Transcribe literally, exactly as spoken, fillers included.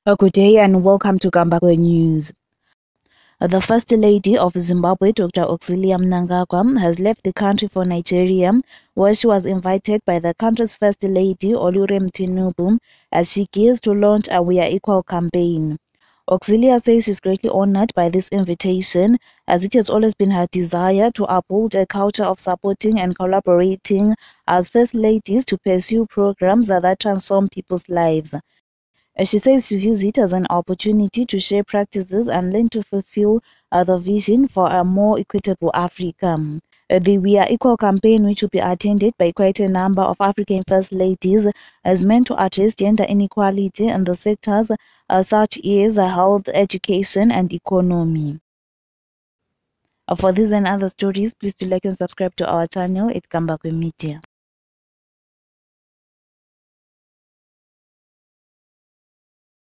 Uh, Good day and welcome to Kambakwe News. Uh, The First Lady of Zimbabwe, Doctor Auxillia Mnangagwa, has left the country for Nigeria, where she was invited by the country's First Lady, Olusegun Tinubu, as she gears to launch a We Are Equal campaign. Auxillia says she's greatly honored by this invitation, as it has always been her desire to uphold a culture of supporting and collaborating as First Ladies to pursue programs that transform people's lives. She says she views it as an opportunity to share practices and learn to fulfill uh, the vision for a more equitable Africa. Uh, the We Are Equal campaign, which will be attended by quite a number of African First Ladies, is meant to address gender inequality in the sectors uh, such as health, education, and economy. Uh, for these and other stories, please do like and subscribe to our channel at Kambakwe Media.